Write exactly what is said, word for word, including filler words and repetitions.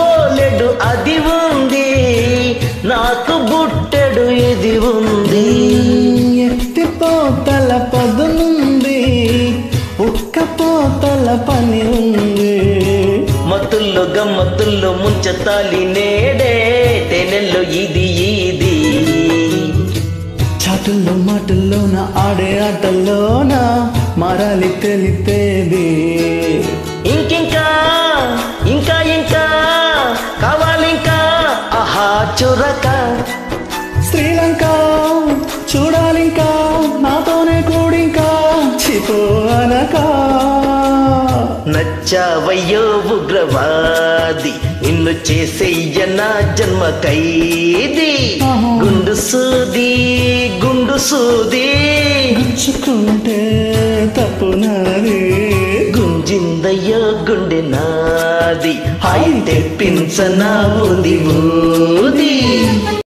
బోలెడు అది ఉంది, నాకు బుట్టెడు ఇది ఉంది. ఎత్తిపోతల పదునుంది, ఒక్క పోతల పని ఉంది. మతుల్లో గమ్మతుల్లో ముంచతాలి నేడే, తేనెల్లో ఇది ఇది. చాటుల్లో మాటల్లోన ఆడే ఆటల్లోన మారాలి తెలితేది. ఇంకింకా ఇంకా ఇంకా కావాలింకా ఆహా చురక. శ్రీలంక చూడాలింకా, నాతోనే కూడింకా చిపో అనక. నచ్చావయ్యో ఉగ్రవాది, నిన్ను చేసేయ్య నా జన్మ ఖైదీ. గుండు సూది గుండు సూది గుచ్చుకుంటే తప్పు నాది. గుంజిందయ్యో గుండె నాది, హాయి తెప్పించనా ఊది ఊది.